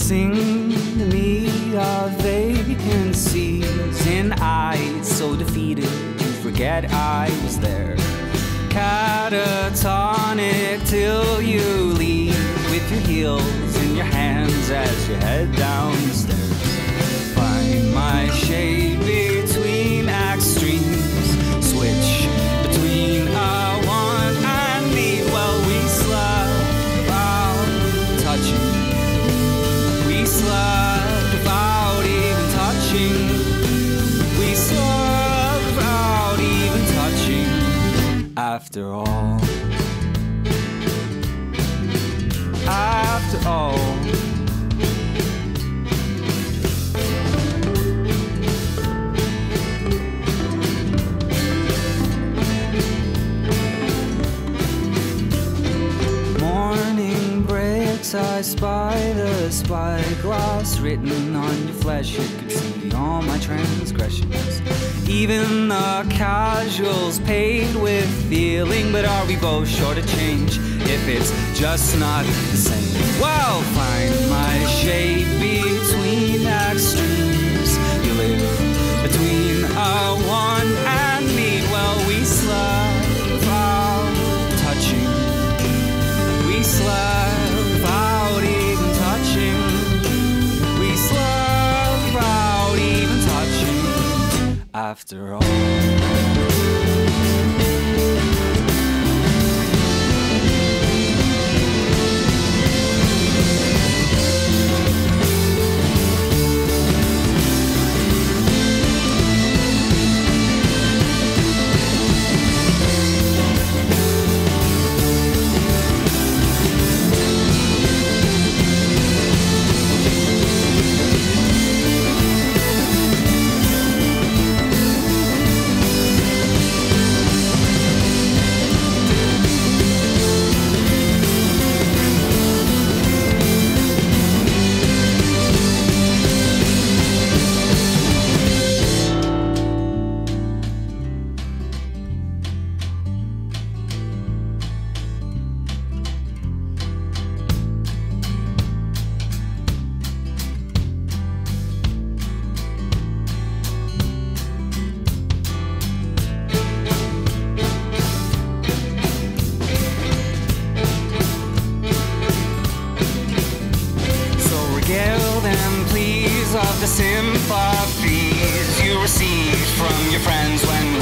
Sing to me of vacancies in eyes so defeated you forget I was there. Catatonic till you leave with your heels in your hands as you head down the stairs. Find my shade between extremes, switch between a want and need. Well, we slept without touching, we slept without even touching, we slept without even touching. After all, after all, morning breaks, I spy the spyglass written on your flesh. You can see all my transgressions, even the casuals paid with feeling. But are we both short of change if it's just not the same? Well, find my shade between extremes. You live between a want and need. Well, we slept without touching, we slept without even touching, we slept without even touching. After all, regale them please of the sympathies you received from your friends when